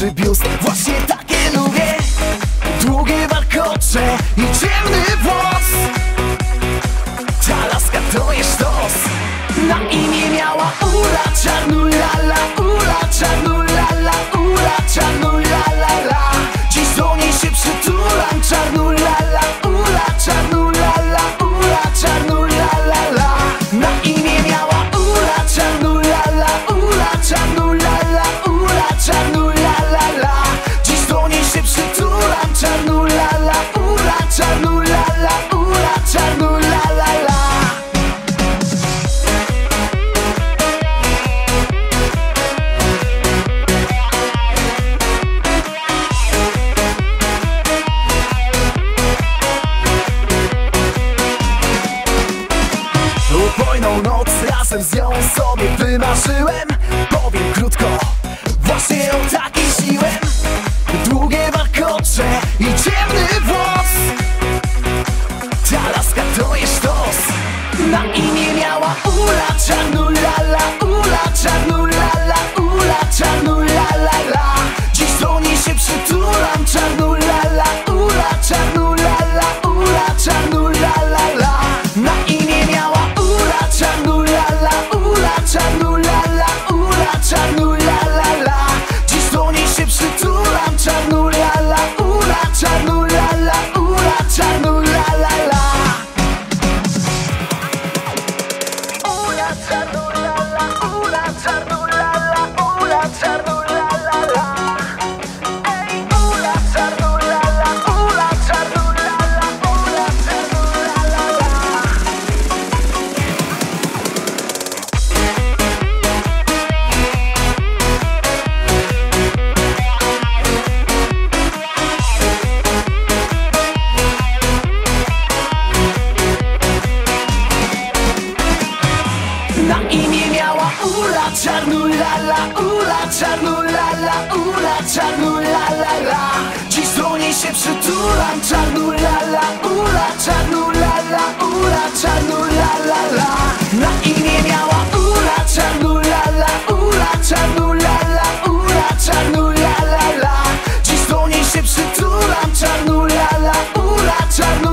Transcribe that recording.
najnowszy biust. Właśnie takie lubię, długie warkocze i ciemny włos. Ta laska to jest sztos. Na imię miała Ula Czarnula, Ula Czarnula, Ula Czarnula, dziś do niej się przytulam. Czarnula, Ula Czarnula, Ula Czarnula, na imię miała Ula Czarnula, Ula Czarnula, Ula Czarnula, dziś do niej się przytulam. Czarnula, Ula Czarnula, Ula Czarnula, Upojną noc razem z nią sobie wymarzyłem. Powiem krótko, właśnie ją tak jeździłem. Długie warkocze i ciemny włos. Ta laska to jest sztos. Na imię miała Ula Czarnula, Ula Czarnula, Ula Czarnula, dziś do niej się przytulam. Czarnula, Ula Czarnula, Ula Czarnula, na imię miała Ula Czarnula, Ula Czarnula, Ula Czarnula, dziś do niej się przytulam. Czarnula, Ula Czarnula, Ula Czarnula, Ula Czarnula, Ula Czarnula, Ula Czarnula, ej, Ula Czarnula, Ula Czarnula, Ula Czarnula. Na imię miała Ula Czarnula, Ula Czarnula, Ula Czarnula, dziś do niej się przytulam. Czarnula, Ula Czarnula, Ula Czarnula, na imię miała Ula Czarnula, Ula Czarnula, Ula Czarnula, dziś do niej się przytulam. Czarnula, Ula Czarnula.